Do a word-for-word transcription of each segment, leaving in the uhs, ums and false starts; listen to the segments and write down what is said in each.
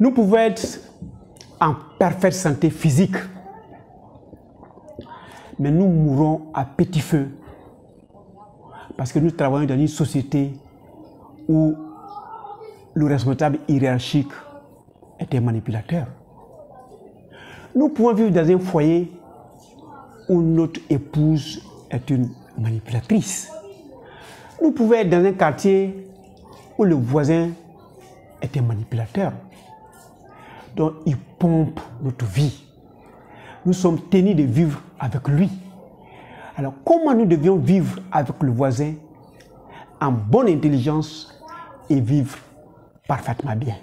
Nous pouvons être en parfaite santé physique, mais nous mourrons à petit feu parce que nous travaillons dans une société où le responsable hiérarchique est un manipulateur. Nous pouvons vivre dans un foyer où notre épouse est une manipulatrice. Nous pouvons être dans un quartier où le voisin est un manipulateur. Donc, il pompe notre vie. Nous sommes tenus de vivre avec lui. Alors, comment nous devions vivre avec le voisin en bonne intelligence et vivre parfaitement bien?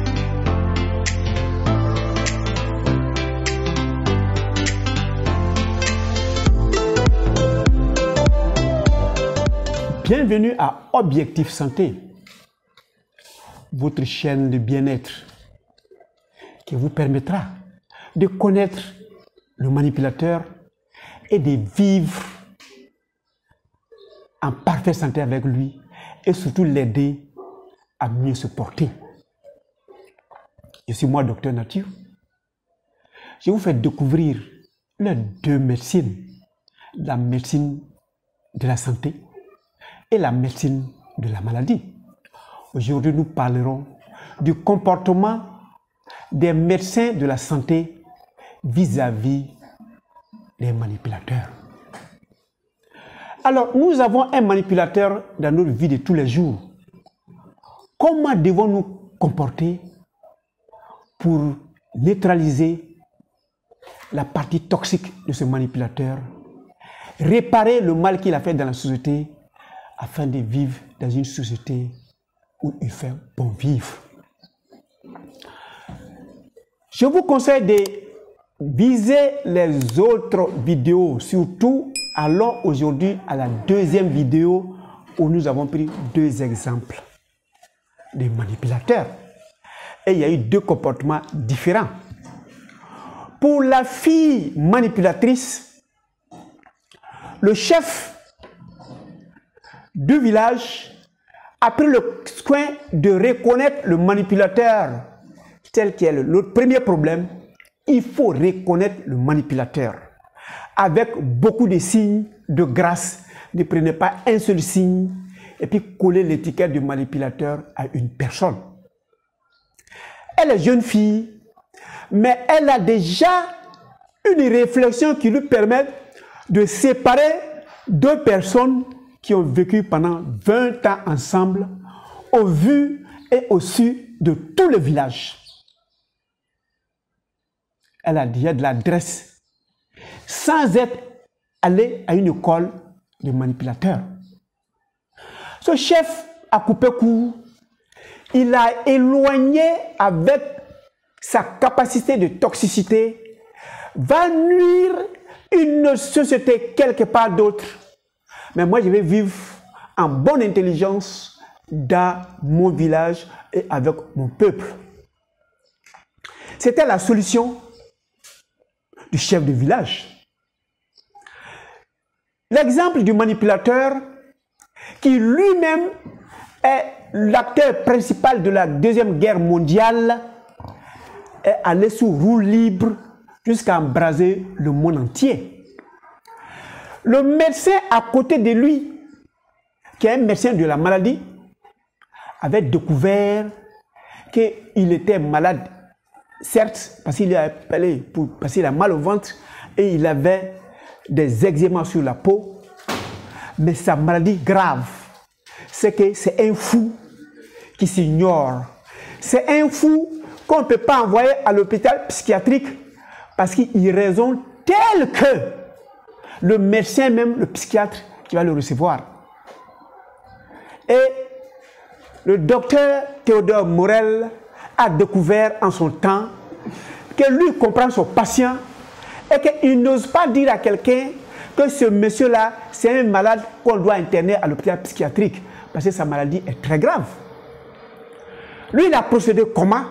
Bienvenue à Objectif Santé, votre chaîne de bien-être qui vous permettra de connaître le manipulateur et de vivre en parfaite santé avec lui et surtout l'aider à mieux se porter. Je suis moi, Docteur Nature. Je vous fais découvrir les deux médecines, la médecine de la santé et la médecine de la maladie. Aujourd'hui, nous parlerons du comportement des médecins de la santé vis-à-vis des manipulateurs. Alors, nous avons un manipulateur dans notre vie de tous les jours. Comment devons-nous comporter pour neutraliser la partie toxique de ce manipulateur, réparer le mal qu'il a fait dans la société afin de vivre dans une société où il fait bon vivre? Je vous conseille de viser les autres vidéos, surtout allons aujourd'hui à la deuxième vidéo où nous avons pris deux exemples de manipulateurs. Et il y a eu deux comportements différents. Pour la fille manipulatrice, le chef du village a pris le soin de reconnaître le manipulateur tel qu'il est. Le premier problème, il faut reconnaître le manipulateur avec beaucoup de signes de grâce. Ne prenez pas un seul signe et puis coller l'étiquette du manipulateur à une personne. Elle est jeune fille, mais elle a déjà une réflexion qui lui permet de séparer deux personnes qui ont vécu pendant vingt ans ensemble, au vu et au su de tout le village. Elle a déjà de l'adresse, sans être allée à une école de manipulateurs. Ce chef a coupé court, il a éloigné avec sa capacité de toxicité, va nuire une société quelque part d'autre. Mais moi, je vais vivre en bonne intelligence dans mon village et avec mon peuple. C'était la solution du chef de village. L'exemple du manipulateur qui lui-même est l'acteur principal de la Deuxième Guerre mondiale est allé sous roue libre jusqu'à embraser le monde entier. Le médecin à côté de lui, qui est un médecin de la maladie, avait découvert qu'il était malade, certes, parce qu'il a appelé pour, parce qu'il a mal au ventre et il avait des eczémas sur la peau, mais sa maladie grave, c'est que c'est un fou qui s'ignore. C'est un fou qu'on ne peut pas envoyer à l'hôpital psychiatrique parce qu'il raisonne tel que le médecin même, le psychiatre qui va le recevoir. Et le docteur Théodore Morel a découvert en son temps que lui comprend son patient et qu'il n'ose pas dire à quelqu'un que ce monsieur-là, c'est un malade qu'on doit interner à l'hôpital psychiatrique parce que sa maladie est très grave. Lui, il a procédé comment?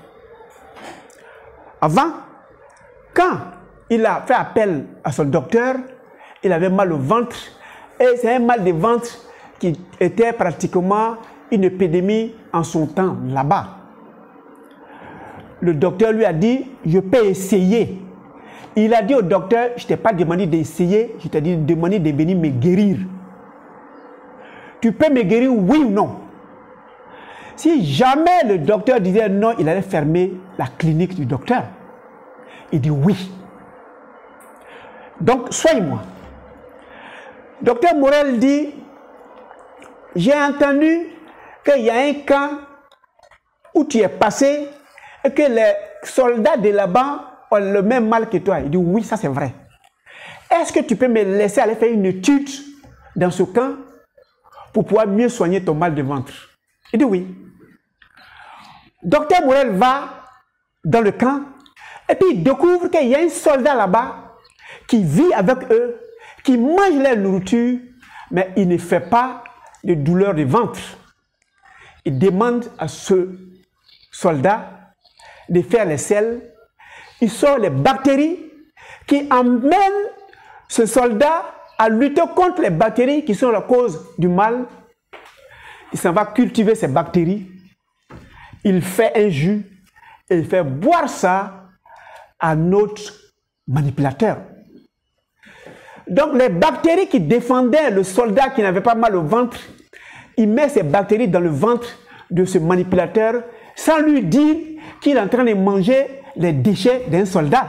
Avant, quand il a fait appel à son docteur, il avait mal au ventre et c'est un mal de ventre qui était pratiquement une épidémie en son temps là-bas. le docteur lui a dit, je peux essayer. Il a dit au docteur, je ne t'ai pas demandé d'essayer, je t'ai dit demandé de venir me guérir. Tu peux me guérir, oui ou non? Si jamais le docteur disait non, il allait fermer la clinique du docteur. Il dit oui. Donc, soigne-moi. Docteur Morel dit, j'ai entendu qu'il y a un camp où tu es passé et que les soldats de là-bas ont le même mal que toi. Il dit oui, ça c'est vrai. Est-ce que tu peux me laisser aller faire une étude dans ce camp pour pouvoir mieux soigner ton mal de ventre? Il dit oui. Docteur Morel va dans le camp et puis il découvre qu'il y a un soldat là-bas qui vit avec eux, qui mange leur nourriture, mais il ne fait pas de douleur de ventre. Il demande à ce soldat de faire les selles. Il sort les bactéries qui emmènent ce soldat à lutter contre les bactéries qui sont la cause du mal. Il s'en va cultiver ces bactéries. Il fait un jus et il fait boire ça à notre manipulateur. Donc les bactéries qui défendaient le soldat qui n'avait pas mal au ventre, il met ces bactéries dans le ventre de ce manipulateur sans lui dire qu'il est en train de manger les déchets d'un soldat.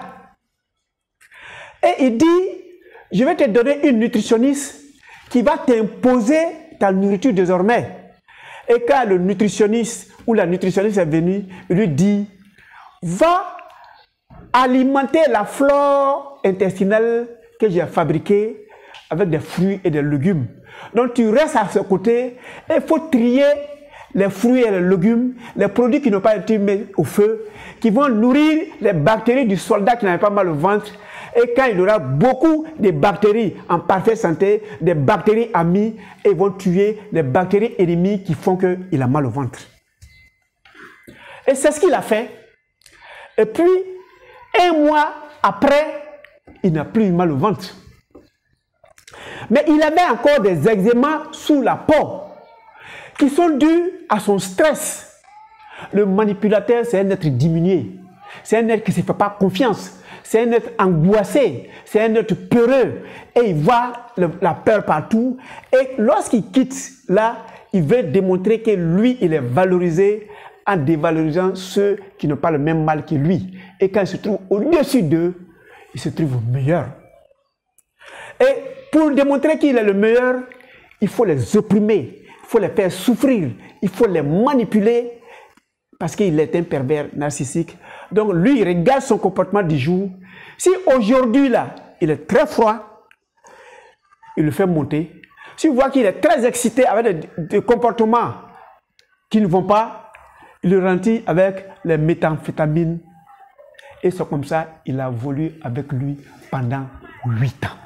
Et il dit, je vais te donner une nutritionniste qui va t'imposer ta nourriture désormais. Et quand le nutritionniste ou la nutritionniste est venue, il lui dit, va alimenter la flore intestinale que j'ai fabriquée avec des fruits et des légumes. Donc tu restes à ce côté et il faut trier les fruits et les légumes, les produits qui n'ont pas été mis au feu, qui vont nourrir les bactéries du soldat qui n'avait pas mal au ventre. Et quand il aura beaucoup de bactéries en parfaite santé, des bactéries amies, et vont tuer les bactéries ennemies qui font qu'il a mal au ventre. Et c'est ce qu'il a fait. Et puis, un mois après, il n'a plus mal au ventre. Mais il avait encore des eczémas sous la peau qui sont dus à son stress. Le manipulateur, c'est un être diminué. C'est un être qui ne se fait pas confiance. C'est un être angoissé. C'est un être peureux. Et il voit le, la peur partout. Et lorsqu'il quitte là, il veut démontrer que lui, il est valorisé en dévalorisant ceux qui n'ont pas le même mal que lui. Et quand il se trouve au-dessus d'eux, il se trouve meilleur. Et pour démontrer qu'il est le meilleur, il faut les opprimer, il faut les faire souffrir, il faut les manipuler parce qu'il est un pervers narcissique. Donc lui, il regarde son comportement du jour. Si aujourd'hui, là, il est très froid, il le fait monter. Si vous voyez qu'il est très excité avec des, des comportements qui ne vont pas, il le ralentit avec les méthamphétamines. Et c'est comme ça, il a voulu avec lui pendant huit ans.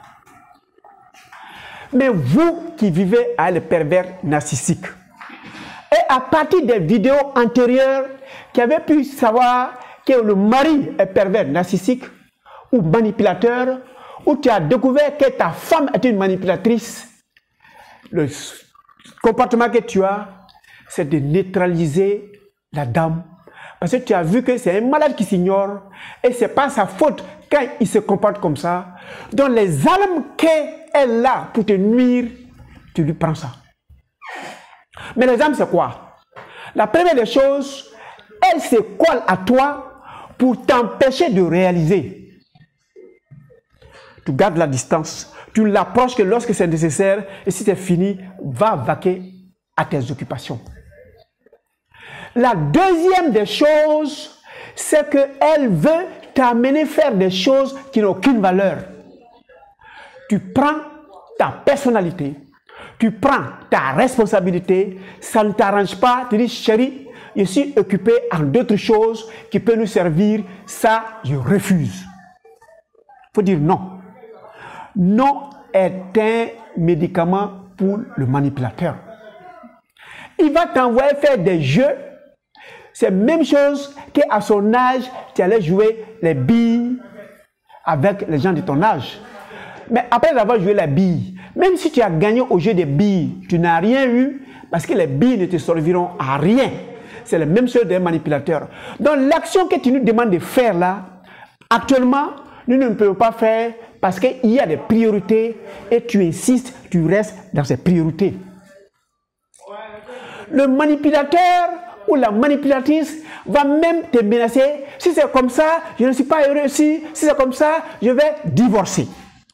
Mais vous qui vivez avec le pervers narcissique, et à partir des vidéos antérieures qui avaient pu savoir que le mari est pervers narcissique ou manipulateur, ou tu as découvert que ta femme est une manipulatrice, le comportement que tu as, c'est de neutraliser la dame. Parce que tu as vu que c'est un malade qui s'ignore et ce n'est pas sa faute quand il se comporte comme ça. Donc les armes qu'elle a pour te nuire, tu lui prends ça. Mais les armes, c'est quoi? La première des choses, elle se colle à toi pour t'empêcher de réaliser. Tu gardes la distance, tu l'approches que lorsque c'est nécessaire et si c'est fini, va vaquer à tes occupations. La deuxième des choses, c'est qu'elle veut t'amener faire des choses qui n'ont aucune valeur. Tu prends ta personnalité, tu prends ta responsabilité, ça ne t'arrange pas, tu dis chérie, je suis occupé en d'autres choses qui peuvent nous servir, ça je refuse. Il faut dire non. Non est un médicament pour le manipulateur. Il va t'envoyer faire des jeux. C'est la même chose qu'à son âge, tu allais jouer les billes avec les gens de ton âge. Mais après avoir joué les billes, même si tu as gagné au jeu des billes, tu n'as rien eu parce que les billes ne te serviront à rien. c'est la même chose d'un manipulateur. Donc l'action que tu nous demandes de faire là, actuellement, nous ne pouvons pas faire parce qu'il y a des priorités et tu insistes, tu restes dans ces priorités. Le manipulateur ou la manipulatrice va même te menacer. Si c'est comme ça, je ne suis pas heureux ici. Si c'est comme ça, je vais divorcer.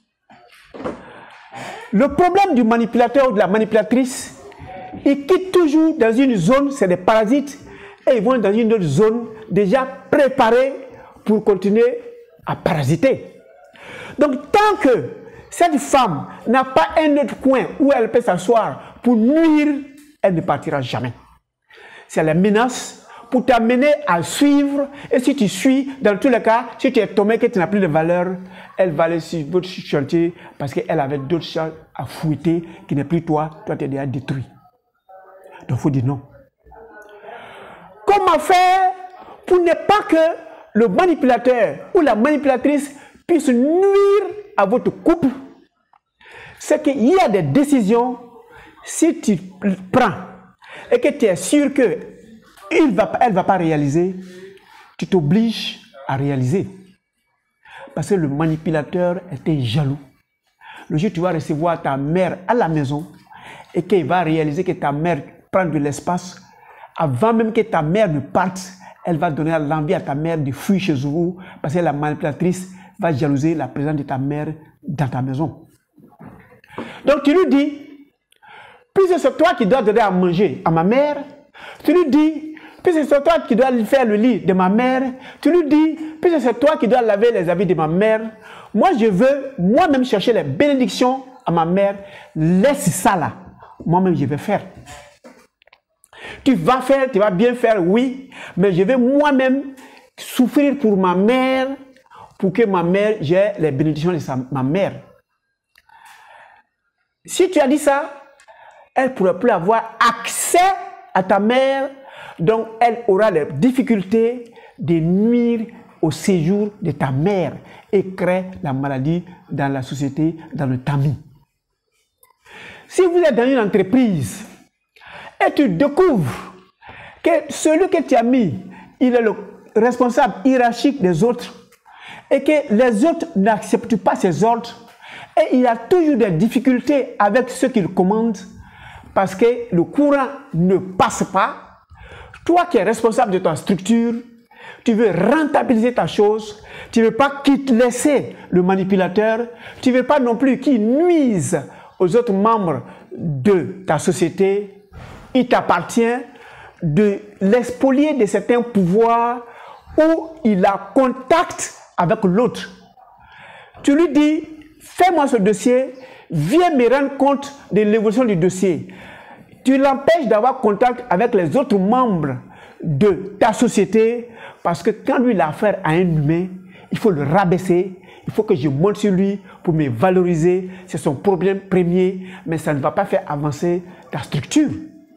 Le problème du manipulateur ou de la manipulatrice, ils quittent toujours dans une zone, c'est des parasites, et ils vont dans une autre zone déjà préparée pour continuer à parasiter. Donc tant que cette femme n'a pas un autre coin où elle peut s'asseoir pour nuire, elle ne partira jamais. C'est la menace pour t'amener à suivre. Et si tu suis, dans tous les cas, si tu es tombé, que tu n'as plus de valeur, elle va aller sur votre chantier parce qu'elle avait d'autres choses à fouetter qui n'est plus toi. Toi, tu es déjà détruit. Donc, il faut dire non. Comment faire pour ne pas que le manipulateur ou la manipulatrice puisse nuire à votre couple? C'est qu'il y a des décisions, si tu prends et que tu es sûr qu'elle ne va, elle va pas réaliser, tu t'obliges à réaliser. Parce que le manipulateur était jaloux. Le jour où tu vas recevoir ta mère à la maison et qu'il va réaliser que ta mère prend de l'espace, avant même que ta mère ne parte, elle va donner l'envie à ta mère de fuir chez vous parce que la manipulatrice va jalouser la présence de ta mère dans ta maison. Donc tu lui dis, puisque c'est toi qui dois donner à manger à ma mère, tu lui dis, puisque c'est toi qui dois lui faire le lit de ma mère, tu lui dis, puisque c'est toi qui dois laver les habits de ma mère, moi je veux moi-même chercher les bénédictions à ma mère, laisse ça là, moi-même je vais faire. Tu vas faire, tu vas bien faire, oui, mais je vais moi-même souffrir pour ma mère, pour que ma mère, j'ai les bénédictions de sa, ma mère. Si tu as dit ça, elle ne pourra plus avoir accès à ta mère, donc elle aura les difficultés de nuire au séjour de ta mère et créer la maladie dans la société, dans le tamis. Si vous êtes dans une entreprise et tu découvres que celui que tu as mis, il est le responsable hiérarchique des autres et que les autres n'acceptent pas ses ordres et il y a toujours des difficultés avec ceux qu'il commande parce que le courant ne passe pas, toi qui es responsable de ta structure, tu veux rentabiliser ta chose, tu ne veux pas qu'il te laisse le manipulateur, tu ne veux pas non plus qu'il nuise aux autres membres de ta société, il t'appartient de l'expolier de certains pouvoirs où il a contact avec l'autre. Tu lui dis, fais-moi ce dossier, viens me rendre compte de l'évolution du dossier. Tu l'empêches d'avoir contact avec les autres membres de ta société parce que quand lui il a affaire à un humain, il faut le rabaisser, il faut que je monte sur lui pour me valoriser, c'est son problème premier, mais ça ne va pas faire avancer ta structure.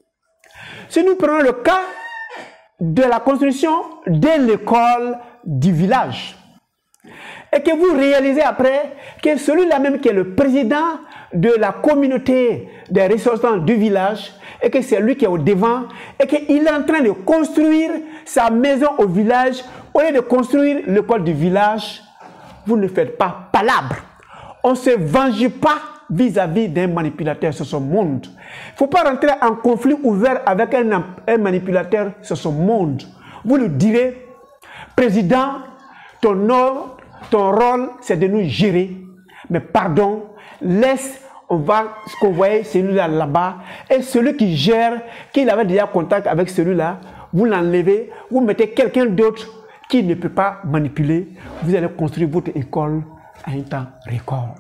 Si nous prenons le cas de la construction de l'école du village, et que vous réalisez après que celui-là même qui est le président de la communauté des ressortissants du village, et que c'est lui qui est au devant, et qu'il est en train de construire sa maison au village, au lieu de construire l'école du village, vous ne faites pas palabre. On ne se venge pas vis-à-vis d'un manipulateur sur son monde. Il ne faut pas rentrer en conflit ouvert avec un, un manipulateur sur son monde. Vous lui direz, président, ton, ordre, ton rôle, c'est de nous gérer. Mais pardon, laisse, on va convoyer celui-là là-bas. Et celui qui gère, qui avait déjà contact avec celui-là, vous l'enlevez, vous mettez quelqu'un d'autre qui ne peut pas manipuler. Vous allez construire votre école à un temps record.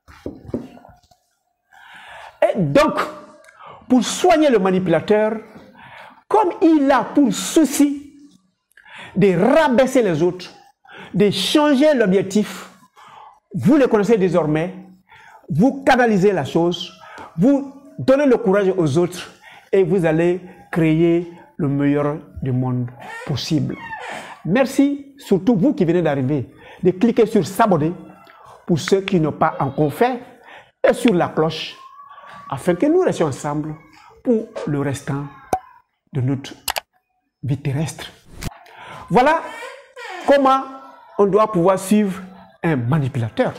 Et donc, pour soigner le manipulateur, comme il a pour souci de rabaisser les autres, de changer l'objectif, vous le connaissez désormais, vous canalisez la chose, vous donnez le courage aux autres et vous allez créer le meilleur du monde possible. Merci, surtout vous qui venez d'arriver, de cliquer sur s'abonner pour ceux qui n'ont pas encore fait et sur la cloche afin que nous restions ensemble pour le restant de notre vie terrestre. Voilà comment on doit pouvoir suivre un manipulateur.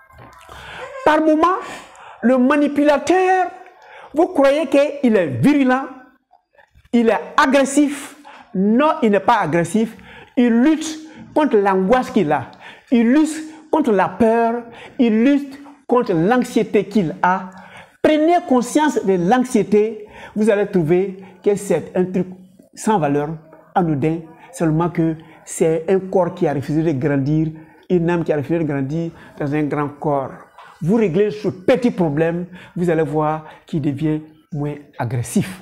Par moment, le manipulateur, vous croyez qu'il est virulent, il est agressif. Non, il n'est pas agressif. Il lutte contre l'angoisse qu'il a. Il lutte contre la peur. Il lutte contre l'anxiété qu'il a. Prenez conscience de l'anxiété. Vous allez trouver que c'est un truc sans valeur, anodin. Seulement que c'est un corps qui a refusé de grandir. Une âme qui a refusé de grandir dans un grand corps. Vous réglez ce petit problème, vous allez voir qu'il devient moins agressif.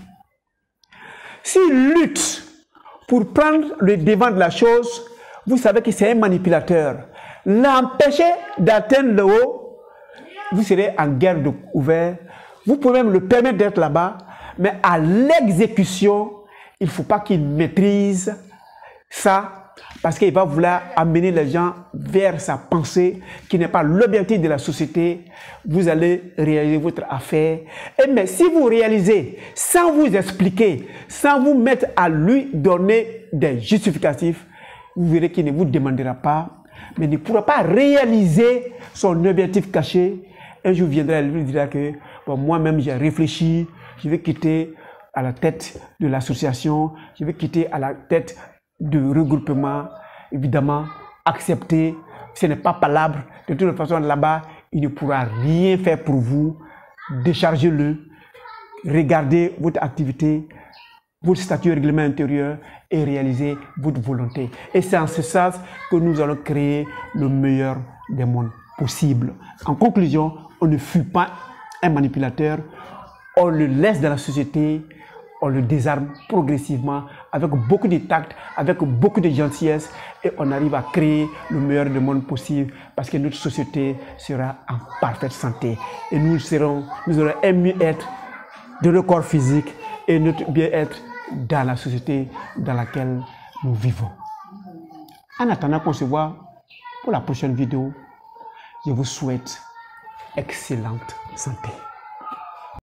S'il lutte pour prendre le devant de la chose, vous savez que c'est un manipulateur. L'empêcher d'atteindre le haut, vous serez en guerre ouverte. Vous pouvez même le permettre d'être là-bas, mais à l'exécution, il ne faut pas qu'il maîtrise ça, parce qu'il va vouloir amener les gens vers sa pensée, qui n'est pas l'objectif de la société. Vous allez réaliser votre affaire. Et mais si vous réalisez, sans vous expliquer, sans vous mettre à lui donner des justificatifs, vous verrez qu'il ne vous demandera pas, mais ne pourra pas réaliser son objectif caché. Un jour viendra et lui dira que bon, moi-même j'ai réfléchi, je vais quitter à la tête de l'association, je vais quitter à la tête de regroupement, évidemment, accepter, ce n'est pas palabre. De toute façon, là-bas, il ne pourra rien faire pour vous. Déchargez-le, regardez votre activité, votre statut règlement intérieur et réalisez votre volonté. Et c'est en ce sens que nous allons créer le meilleur des mondes possibles. En conclusion, on ne fut pas un manipulateur, on le laisse dans la société, on le désarme progressivement avec beaucoup de tact, avec beaucoup de gentillesse et on arrive à créer le meilleur du monde possible parce que notre société sera en parfaite santé et nous serons, nous aurons un mieux-être de notre corps physique et notre bien-être dans la société dans laquelle nous vivons. En attendant qu'on se voit pour la prochaine vidéo, je vous souhaite excellente santé.